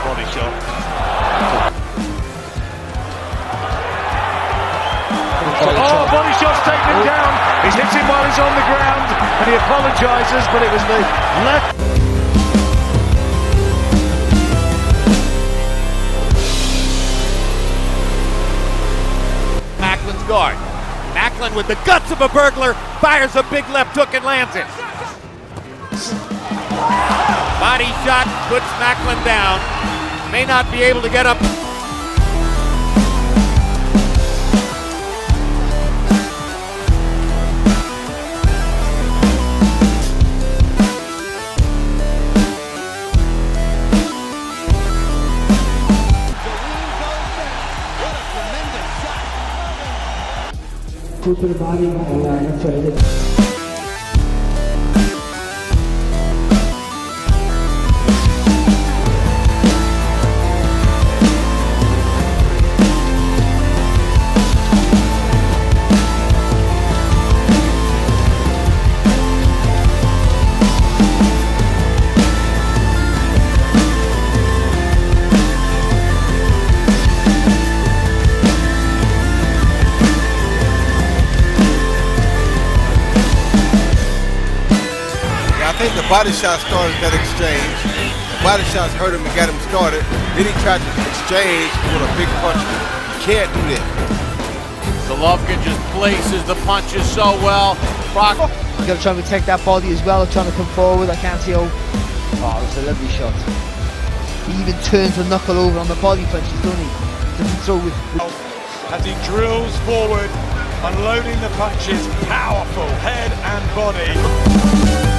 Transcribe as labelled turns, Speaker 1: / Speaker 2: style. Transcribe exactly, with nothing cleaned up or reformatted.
Speaker 1: body shot. Oh, body shot's taken him down. He's hit him while he's on the ground, and he apologises, but it was the left.
Speaker 2: Macklin's guard. Macklin with the guts of a burglar fires a big left hook and lands it. Body shot puts Macklin down. May not be able to get up.
Speaker 3: Good for the body and uh, that's what I did.
Speaker 4: I think the body shot started that exchange. The body shots hurt him and got him started. Then he tried to exchange with a big punch. You can't do that.
Speaker 2: Golovkin just places the punches so well. Brock.
Speaker 3: You gotta try and protect that body as well, trying to come forward. I can't see how. Oh, it's a lovely shot. He even turns the knuckle over on the body punches, doesn't he? Doesn't throw with.
Speaker 1: As he drills forward, unloading the punches, powerful head and body.